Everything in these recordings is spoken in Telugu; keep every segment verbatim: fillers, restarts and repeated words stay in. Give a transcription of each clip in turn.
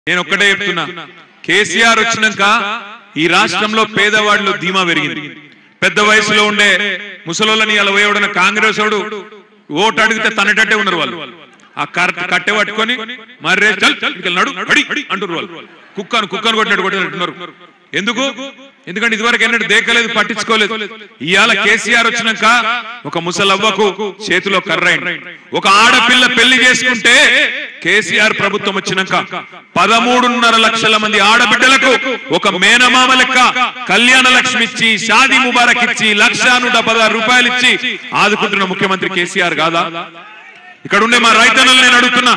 నేను ఒక్కటే చెప్తున్నా, కేసీఆర్ వచ్చినాక ఈ రాష్ట్రంలో పేదవాళ్ళు ధీమా పెరిగింది. పెద్ద వయసులో ఉండే ముసలోళ్ళని ఇలా పోయేవాడన కాంగ్రెస్ వాడు ఓటు అడిగితే తనటట్టే ఉన్నారు వాళ్ళు. ఆ కట్టె పట్టుకొని మర్రే నడు అంటున్నారు వాళ్ళు. కుక్కను కుక్కను కొట్టినట్టు కొట్టినట్టున్నారు. ఎందుకు? ఎందుకంటే ఇదివరకు ఎన్నడూ దేకలేదు, పట్టించుకోలేదు. ఇవాళ కేసీఆర్ వచ్చినాక ఒక ముసలవ్వకు చేతిలో కర్రైంది. ఒక ఆడపిల్ల పెళ్లి చేసుకుంటే కేసీఆర్ ప్రభుత్వం వచ్చినాక పదమూడున్నర లక్షల మంది ఆడబిడ్డలకు ఒక మేనమామ లెక్క కళ్యాణ లక్ష్మి ఇచ్చి, షాదీ ముబారక్ ఇచ్చి, లక్ష నూట పదహారు రూపాయలు ఇచ్చి ఆదుకుంటున్న ముఖ్యమంత్రి కేసీఆర్ కాదా? ఇక్కడ ఉండే మా రైతన్నలు నేను అడుగుతున్నా,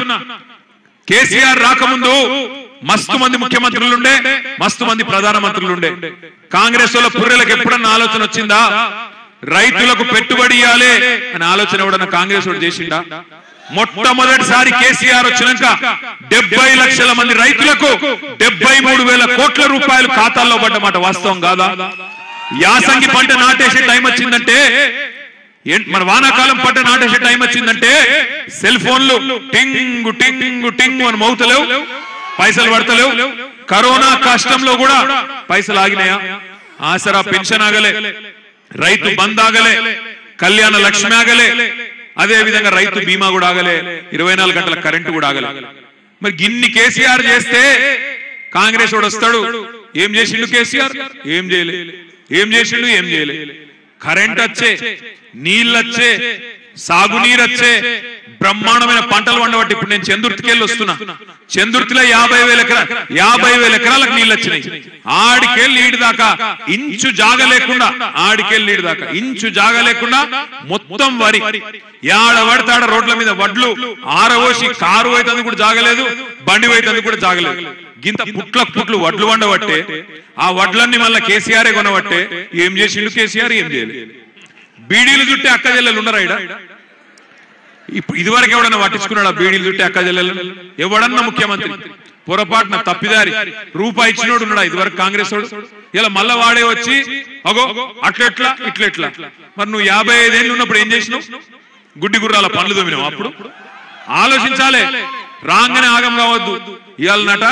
కేసీఆర్ రాకముందు మస్తు మంది ముఖ్యమంత్రులు ఉండే, మస్తు మంది ప్రధానమంత్రులు ఉండే. కాంగ్రెస్ వాళ్ళ పుర్రెలకు ఎప్పుడన్నా ఆలోచన వచ్చిందా రైతులకు పెట్టుబడి ఇవ్వాలి అని ఆలోచన ఎవడన్నా కాంగ్రెస్ వాడు చేసిండా? మొట్టమొదటిసారి కేసీఆర్ వచ్చినాక డెబ్బై లక్షల మంది రైతులకు డెబ్బై మూడు వేల కోట్ల రూపాయలు ఖాతాల్లో పడ్డమాట వాస్తవం కాదా? యాసంగి పంట నాటేసే టైం వచ్చిందంటే, మన వానాకాలం పంట నాటేసే టైం వచ్చిందంటే సెల్ ఫోన్లు టింగు టింగు టింగు అని మౌతలేవు, పైసలు పడతలేవు. కరోనా కష్టంలో కూడా పైసలు ఆగినాయా? ఆసరా పెన్షన్ ఆగలే, రైతు బంద్ ఆగలే, కళ్యాణ లక్ష్మి ఆగలే, అదే విధంగా రైతు బీమా కూడా ఆగలే, ఇరవై నాలుగు గంటల కరెంటు కూడా ఆగలే. మరి గిన్ని కేసీఆర్ చేస్తే కాంగ్రెస్ వాడు వస్తాడు, ఏం చేసిండు కేసీఆర్? ఏం చేయలే. ఏం చేసిండు? ఏం చేయలే. కరెంట్ వచ్చే, నీళ్ళు వచ్చే, సాగునీరు వచ్చే, బ్రహ్మాండమైన పంటలు వండబట్టి ఇప్పుడు నేను చందుర్తికి వెళ్ళి వస్తున్నా. చందుర్తిలో యాభై వేల ఎకరా యాభై వేల ఎకరాలకు నీళ్ళు వచ్చినాయి. ఆడికెళ్ళి ఈడి దాకా ఇంచు జాగ లేకుండా, ఆడికెళ్ళి ఈడి దాకా ఇంచు జాగ లేకుండా మొత్తం వరి యాడ పడతాడ రోడ్ల మీద వడ్లు ఆరవోసి కారు అయితే కూడా జాగలేదు, బండి అయితే కూడా జాగలేదు. గింత పుట్లకు పుట్లు వడ్లు వండబట్టే, ఆ వడ్లన్నీ మళ్ళీ కేసీఆర్ కొనబట్టే. ఏం చేసిండు కేసీఆర్? ఏం చేయలేదు. బీడీలు చుట్టే అక్క చెల్లెలు ఉండరా ఇడ? ఇప్పుడు ఇదివరకు ఎవడన్నా పట్టించుకున్నాడా బీడీలు చుట్టే అక్క చెల్లెలు? ఎవడన్నా ముఖ్యమంత్రి పొరపాటున తప్పిదారి రూపాయి ఇచ్చినోడు ఉన్నాడా ఇదివరకు కాంగ్రెస్ వాడు? ఇలా మళ్ళా వాడే వచ్చి అగో అట్లెట్లా ఇట్లెట్లా. మరి నువ్వు యాభై ఐదేళ్ళు ఉన్నప్పుడు ఏం చేసినావు? గుడ్డి గుర్రాల పనులు దొమినావు. అప్పుడు ఆలోచించాలే, రాగానే ఆగం కావద్దు. ఇవాళనట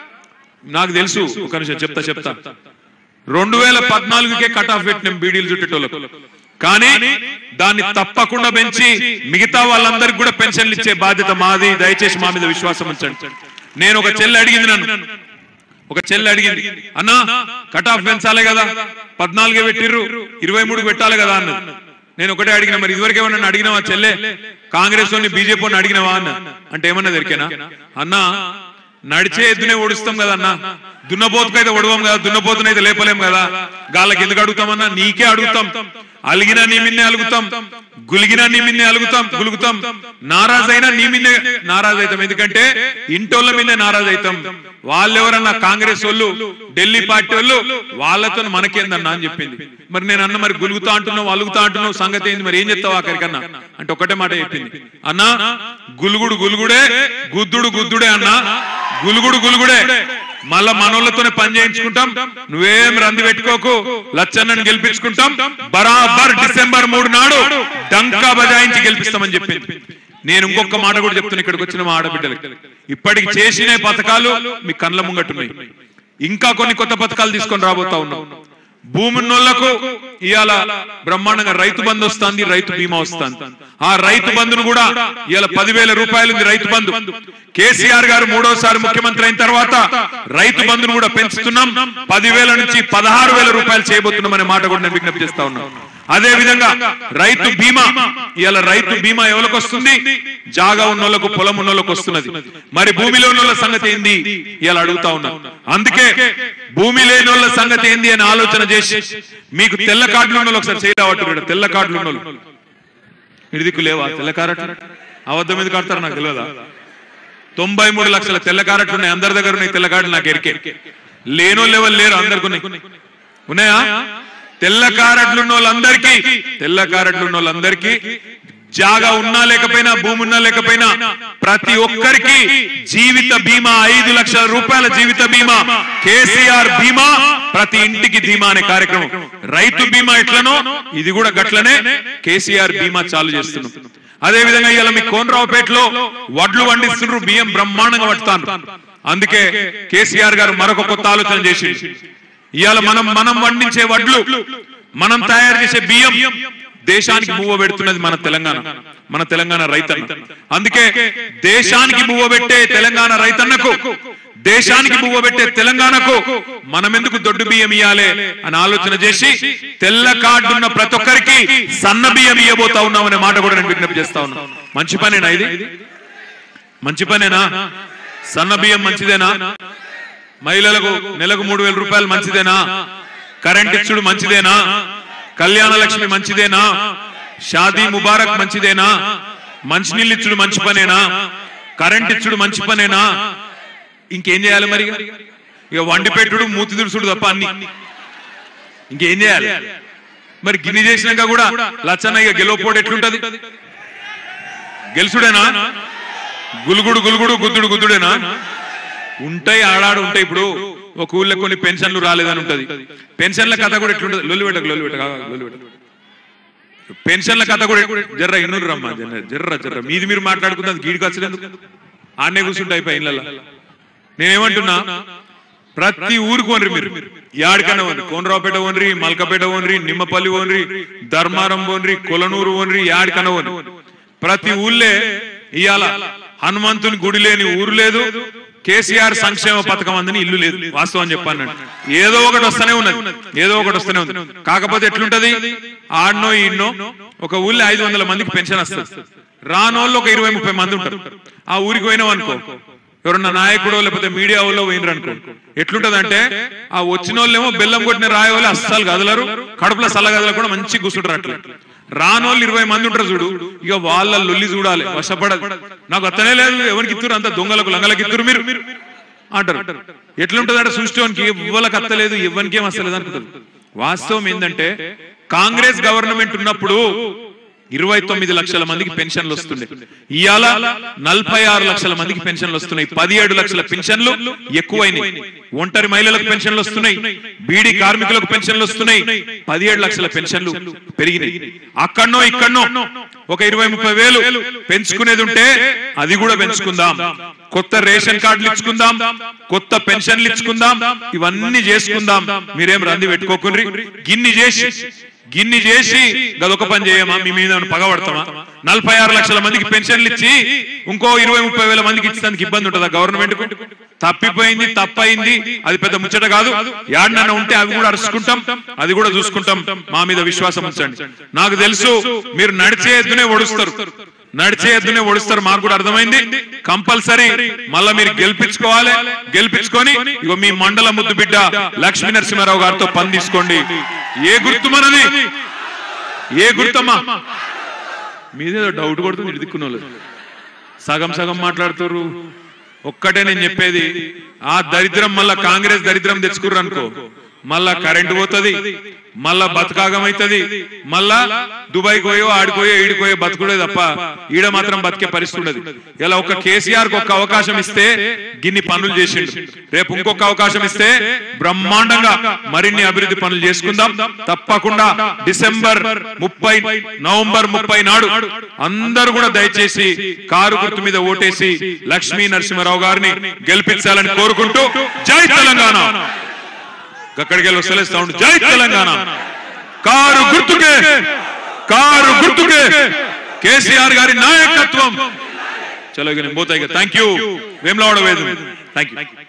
నాకు తెలుసు, ఒక నిమిషం చెప్తా చెప్తా రెండు వేల పద్నాలుగుకే కట్ ఆఫ్ పెట్టినాం బీడీలు చుట్టేటోళ్ళకు. కానీ దాన్ని తప్పకుండా పెంచి మిగతా వాళ్ళందరికీ కూడా పెన్షన్లు ఇచ్చే బాధ్యత మాది. దయచేసి మా మీద విశ్వాసం ఉంచండి. నేను ఒక చెల్లి అడిగింది, నన్ను ఒక చెల్లి అడిగింది, అన్నా కట్ ఆఫ్ పెంచాలి కదా, పద్నాలుగే పెట్టిర్రు, ఇరవై మూడుకి పెట్టాలి కదా అన్న. నేను ఒకటే అడిగిన, మరి ఇదివరకు ఏమన్నా అడిగినావా చెల్లె? కాంగ్రెస్ వాళ్ళని బీజేపీ వాళ్ళని అడిగినావా అన్న. అంటే ఏమన్నా దొరికేనా? అన్నా నడిచే ఎద్దునే ఓడిస్తాం కదా అన్న, దున్నపోతుకైతే ఒడవం కదా, దున్నపోతునైతే లేపలేం కదా, గాళ్ళకి ఎందుకు అడుగుతామన్నా? నీకే అడుగుతాం. అలిగినా నీ మిన్నే అలుగుతాం, గులిగినా నీ మిన్నే అలుగుతాం గులుగుతాం, నారాజైనా నీ మిన్నే నారాజు అవుతాం. ఎందుకంటే ఇంటోళ్ళ మిన్నే నారాజు అవుతాం. వాళ్ళెవరన్నా కాంగ్రెస్ వాళ్ళు, ఢిల్లీ పార్టీ వాళ్ళు, వాళ్ళతో మనకేందన్నా అని చెప్పింది. మరి నేను అన్న, మరి గులుగుతా అంటున్నావు, అలుగుతా అంటున్నావు, సంగతి ఏంది, మరి ఏం చెప్తావు ఆఖరికన్నా అంటే ఒకటే మాట చెప్పింది, అన్నా గులుగుడు గులుగుడే, గుద్దుడు గుద్దుడే అన్నా, గులుగుడు గులుగుడే. మళ్ళా మనోళ్ళతోనే పని చేయించుకుంటాం, నువ్వేం రంది పెట్టుకోకు, లచ్చన్నని గెలిపించుకుంటాం, బరాబర్ డిసెంబర్ మూడు నాడు డంకా బజాయించి గెలిపిస్తామని చెప్పింది. నేను ఇంకొక మాట కూడా చెప్తున్నా ఇక్కడికి వచ్చిన మా ఆడబిడ్డలకి, ఇప్పటికి చేసిన పథకాలు మీ కళ్ళ ముంగట్టున్నాయి. ఇంకా కొన్ని కొత్త పథకాలు తీసుకొని రాబోతా ఉన్నాం. భూమి ఉన్నోళ్లకు ఇవాళ బ్రహ్మాండంగా రైతు బంధు వస్తుంది, రైతు బీమా వస్తుంది. ఆ రైతు బంధును కూడా ఇవాళ పదివేల రూపాయలు ఉంది రైతు బంధు. కేసీఆర్ గారు మూడోసారి ముఖ్యమంత్రి అయిన తర్వాత రైతు బంధును కూడా పెంచుతున్నాం, పదివేల నుంచి పదహారు వేల రూపాయలు చేయబోతున్నాం అనే మాట కూడా నేను విజ్ఞప్తి చేస్తా ఉన్నాను. అదే విధంగా రైతు బీమా, ఇవాళ రైతు బీమా ఎవరికి వస్తుంది? జాగా ఉన్నోళ్లకు, పొలం ఉన్నోళ్లకు వస్తున్నది. మరి భూమిలో ఉన్నోళ్ళ సంగతి ఏంది ఇవాళ అడుగుతా ఉన్నా. అందుకే భూమి లేని వాళ్ళ సంగతి ఏంది అని ఆలోచన చేసి మీకు తెల్ల కార్డులు ఉన్న ఒకసారి చేయరావట్టు. తెల్ల కార్డులు ఉన్న ఇదికు లేవా తెల్ల కారట్లు? అబద్ధం మీద కడతారు నాకు తెలియదా? తొంభై మూడు లక్షల తెల్ల కారట్లు ఉన్నాయి, అందరి దగ్గర ఉన్నాయి తెల్ల కార్డులు. నాకు ఎరికే లేనో లెవెల్ లేరు, అందరికి ఉన్నాయా? తెల్ల కారట్లు ఉన్న వాళ్ళందరికీ, తెల్ల కారట్లు ఉన్న వాళ్ళందరికీ జాగా ఉన్నా లేకపోయినా, భూమి ఉన్నా లేకపోయినా ప్రతి ఒక్కరికి జీవిత బీమా, ఐదు లక్షల రూపాయల జీవిత బీమా, కేసీఆర్ బీమా, ప్రతి ఇంటికి ధీమా అనే కార్యక్రమం. రైతు బీమా ఎట్లనో ఇది కూడా గట్లనే కేసీఆర్ బీమా చాలు చేస్తున్నాం. అదే విధంగా ఇవాళ మీ కోనరావుపేటలో వడ్లు వండిస్తున్నారు, బియ్యం బ్రహ్మాండంగా పడతాను. అందుకే కేసీఆర్ గారు మరొక కొత్త ఆలోచన చేసి ఇవాళ మనం మనం వండించే వడ్లు మనం తయారు చేసే బియ్యం దేశానికి బువ్వ పెడుతున్నది మన తెలంగాణ మన తెలంగాణ రైతన్న. అందుకే దేశానికి బువ్వ పెట్టే తెలంగాణ రైతన్నకు దేశానికి బువ్వ పెట్టే తెలంగాణకు మనం ఎందుకు దొడ్డు బియ్యం ఇయ్యాలి అని ఆలోచన చేసి తెల్ల కార్డున్న ప్రతి ఒక్కరికి సన్న బియ్యం ఇయ్యబోతా ఉన్నామనే మాట కూడా నేను విజ్ఞప్తి చేస్తా ఉన్నా. మంచి పనేనా ఇది? మంచి పనేనా? సన్న బియ్యం మంచిదేనా? మహిళలకు నెలకు మూడు వేల రూపాయలు మంచిదేనా? కరెంట్ ఇచ్చుడు మంచిదేనా? కళ్యాణ లక్ష్మి మంచిదేనా? షాదీ ముబారక్ మంచిదేనా? మంచినీళ్ళు ఇచ్చుడు మంచి పనేనా? కరెంట్ ఇచ్చుడు మంచి పనేనా? ఇంకేం చేయాలి మరి? ఇక వండి పెట్టుడు మూతి దుడుసుడు తప్ప అన్ని ఇంకేం చేయాలి మరి? గిన్ని చేసినాక కూడా లచ్చన్న ఇక గెలవపోడు ఎట్లుంటది? గెలుసుడేనా? గులుగుడు గులుగుడు గుద్దుడు గుద్దుడేనా? ఉంటాయి, ఆడాడు ఉంటాయి. ఇప్పుడు ఒక ఊళ్ళో కొన్ని పెన్షన్లు రాలేదని ఉంటది. పెన్షన్ల కథ కూడా ఎట్లుంటది? లొల్లి పెట్టక లొల్లి పెట్టక లొల్లి పెట్టక పెన్షన్ల కథ కూడా జర్ర ఇన్నూరు రమ్మా జర్ర జర్ర మీది మీరు మాట్లాడుకున్నది గీడికి వచ్చలేదు ఆడనే కూర్చుంటే అయిపోయి ఇళ్ళ. నేనేమంటున్నా, ప్రతి ఊరికి ఓన్రి మీరు యాడికన్నా ఓన్రి, కోనరావుపేట ఓన్రి, మల్కపేట ఓన్రి, నిమ్మపల్లి ఓన్రి, ధర్మారం ఓన్రి, కొలనూరు ఓన్రి, యాడికన్నా ఓన్రి. ప్రతి ఊళ్ళే ఇవాళ హనుమంతుని గుడి లేని ఊరు లేదు, కేసీఆర్ సంక్షేమ పథకం అందని ఇల్లు లేదు. వాస్తవం చెప్పాను, ఏదో ఒకటి వస్తూనే ఉన్నది, ఏదో ఒకటి వస్తూనే ఉంది. కాకపోతే ఎట్లుంటది, ఆడనో ఈడనో ఒక ఊళ్ళో ఐదు వందల మందికి పెన్షన్ వస్తుంది, రానోళ్ళు ఒక ఇరవై ముప్పై మంది ఉంటారు. ఆ ఊరికి పోయినాం అనుకో, ఎవరన్నా నాయకుడో లేకపోతే మీడియా వాళ్ళు పోయినరు అనుకో, ఎట్లుంటదంటే ఆ వచ్చిన వాళ్ళేమో బెల్లం కొట్టిన రాయ వాళ్ళు అస్సలు గదలరు, కడుపులో సల్ల గదలు కూడా మంచి కూర్చుంటారు. అట్లా రానోళ్ళు ఇరవై మంది ఉంటారు చూడు, ఇక వాళ్ళ లొల్లి చూడాలి, వశపడదు. నాకు అత్తనే లేదు, ఎవరికి ఇత్తురు అంత దొంగలకు లంగలకు ఇత్తురు మీరు అంటారు. ఎట్లుంటది అంటే సృష్టికి ఇవ్వలకు అత్తలేదు, ఇవ్వనికి ఏం వస్తలేదు అనుకుంటారు. వాస్తవం ఏంటంటే కాంగ్రెస్ గవర్నమెంట్ ఉన్నప్పుడు ఇరవై తొమ్మిది లక్షల మందికి పెన్షన్లు వస్తుండే, ఇవాళ నలభై ఆరు లక్షల మందికి పెన్షన్లు వస్తున్నాయి. పదిహేడు లక్షల పెన్షన్లు ఎక్కువైనాయి. ఒంటరి మహిళలకు పెన్షన్లు వస్తున్నాయి, బీడీ కార్మికులకు పెన్షన్లు వస్తున్నాయి, పదిహేడు లక్షల పెన్షన్లు పెరిగినాయి. అక్కడనో ఇక్కడనో ఒక ఇరవై ముప్పై వేలు పెంచుకునేది ఉంటే అది కూడా పెంచుకుందాం, కొత్త రేషన్ కార్డులు ఇచ్చుకుందాం, కొత్త పెన్షన్లు ఇచ్చుకుందాం, ఇవన్నీ చేసుకుందాం. మీరేం రంది పెట్టుకోకుండ్రి. గిన్ని చేసి గిన్ని చేసి గదొక పని చేయమా, మీ మీద పగబడతామా? నలభై ఆరు లక్షల మందికి పెన్షన్లు ఇచ్చి ఇంకో ఇరవై ముప్పై వేల మందికి ఇచ్చడానికి ఇబ్బంది ఉంటుందా గవర్నమెంట్ కు? తప్పిపోయింది, తప్పైంది, అది పెద్ద ముచ్చట కాదు. యాడనన్నా ఉంటే అవి కూడా అరుచుకుంటాం, అది కూడా చూసుకుంటాం. మా మీద విశ్వాసం ఉంచండి. నాకు తెలుసు మీరు నడిచే ఎద్దునే ఓడుస్తారు, నడిచే ఎద్దునే ఓడిస్తారు, మాకు కూడా అర్థమైంది. కంపల్సరీ మళ్ళా మీరు గెలిపించుకోవాలి. గెలిపించుకొని ఇగో మీ మండల ముద్దు బిడ్డ లక్ష్మీ నరసింహారావు గారితో పని తీసుకోండి. ఏ గుర్తు మనది? ఏ గుర్తమ్మా? మీదేదో డౌట్ కొడుతుంది, ఇడుదిక్కున్న వాళ్ళు సగం సగం మాట్లాడుతారు. ఒక్కటే నేను చెప్పేది, ఆ దరిద్రం మళ్ళా కాంగ్రెస్ దరిద్రం తెచ్చుకుర్రు అనుకో, మళ్ళా కరెంటు పోతుంది, మళ్ళా బతుకాగం అవుతుంది, మళ్ళా దుబాయ్కి పోయో ఆడిపోయో ఈడిపోయో బతుకుడే తప్ప ఈడ మాత్రం బతికే పరిస్థితి ఉండదు. ఇలా ఒక కేసీఆర్ కు ఒక్క అవకాశం ఇస్తే గిన్ని పనులు చేసిండు, రేపు ఇంకొక అవకాశం ఇస్తే బ్రహ్మాండంగా మరిన్ని అభివృద్ధి పనులు చేసుకుందాం. తప్పకుండా డిసెంబర్ ముప్పై నవంబర్ ముప్పై నాడు అందరూ కూడా దయచేసి కారు గుర్తు మీద ఓటేసి లక్ష్మీ నరసింహారావు గారిని గెలిపించాలని కోరుకుంటూ జై తెలంగాణ. అక్కడికి వెళ్ళి వస్తలేస్తా ఉండు. జై తెలంగాణ. కారు గుర్తుకే, కారు గుర్తుకే కేసీఆర్ గారి నాయకత్వం. చలో ఇక నేను పోతాయి. Thank you. వేములవాడ వేదు. Thank you.